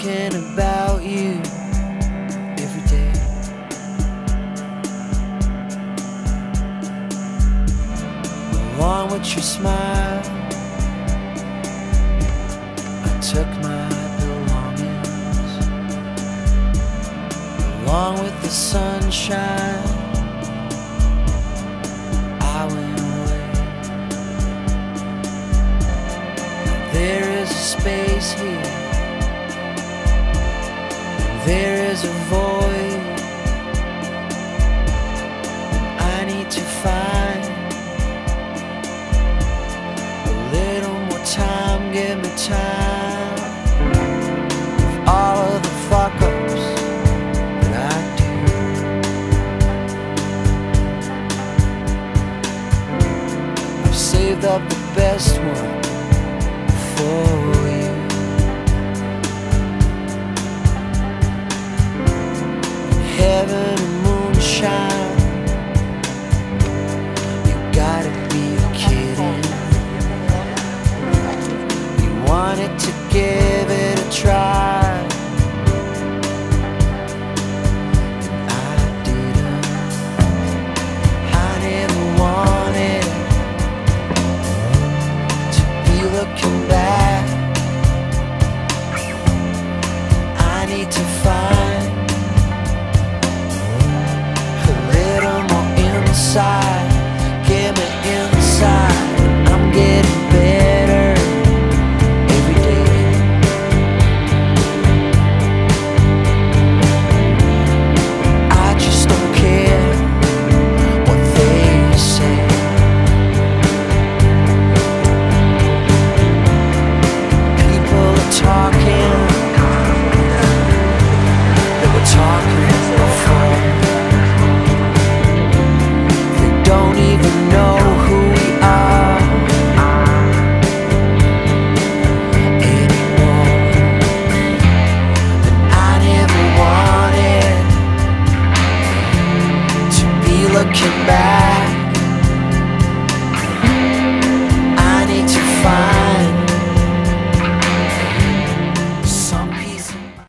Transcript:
thinking about you every day. Along with your smile, I took my belongings. Along with the sunshine, I went away. There is a space here, and there is a void I need to find. A little more time, give me time. Of all of the fuck-ups that I do, I've saved up the best one for you. Heaven and moonshine, you gotta be kidding. You wanted to give it a try, and I didn't. I never wanted to be looking back